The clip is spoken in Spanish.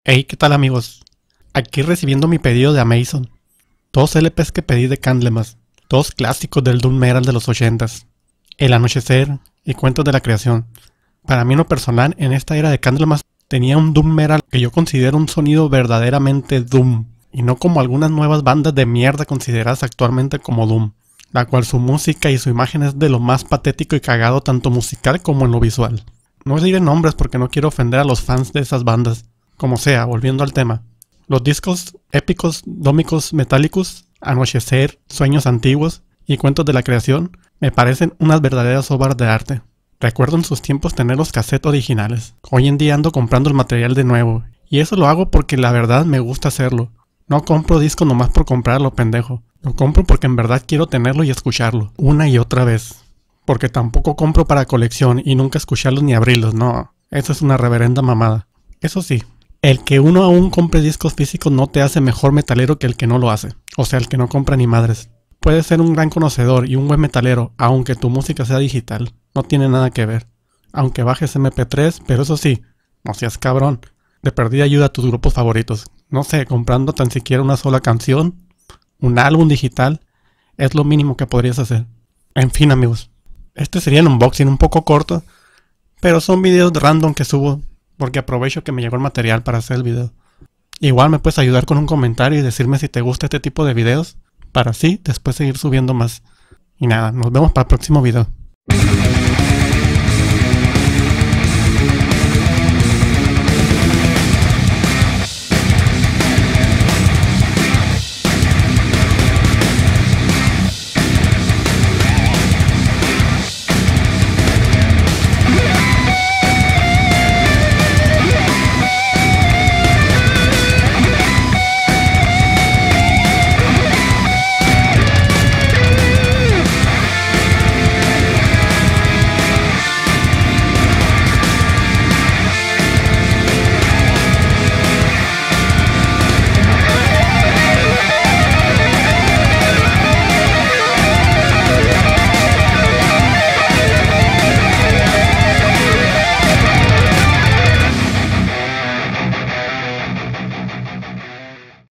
Hey, ¿qué tal amigos? Aquí recibiendo mi pedido de Amazon. Dos LPs que pedí de Candlemas. Dos clásicos del Doom Metal de los 80s. El Anochecer y Cuentos de la Creación. Para mí en lo personal, en esta era de Candlemas tenía un Doom Metal que yo considero un sonido verdaderamente Doom. Y no como algunas nuevas bandas de mierda consideradas actualmente como Doom. La cual su música y su imagen es de lo más patético y cagado tanto musical como en lo visual. No diré nombres porque no quiero ofender a los fans de esas bandas. Como sea, volviendo al tema. Los discos épicos, dómicos, metálicos, Anochecer, Sueños Antiguos y Cuentos de la Creación me parecen unas verdaderas obras de arte. Recuerdo en sus tiempos tener los cassettes originales. Hoy en día ando comprando el material de nuevo. Y eso lo hago porque la verdad me gusta hacerlo. No compro discos nomás por comprarlo, pendejo. Lo compro porque en verdad quiero tenerlo y escucharlo. Una y otra vez. Porque tampoco compro para colección y nunca escucharlos ni abrirlos, no. Eso es una reverenda mamada. Eso sí. El que uno aún compre discos físicos no te hace mejor metalero que el que no lo hace. O sea, el que no compra ni madres. Puedes ser un gran conocedor y un buen metalero, aunque tu música sea digital. No tiene nada que ver. Aunque bajes MP3, pero eso sí, no seas cabrón. De perdida ayuda a tus grupos favoritos. No sé, comprando tan siquiera una sola canción, un álbum digital, es lo mínimo que podrías hacer. En fin amigos, este sería el unboxing un poco corto, pero son videos random que subo. Porque aprovecho que me llegó el material para hacer el video. Igual me puedes ayudar con un comentario y decirme si te gusta este tipo de videos, para así después seguir subiendo más. Y nada, nos vemos para el próximo video.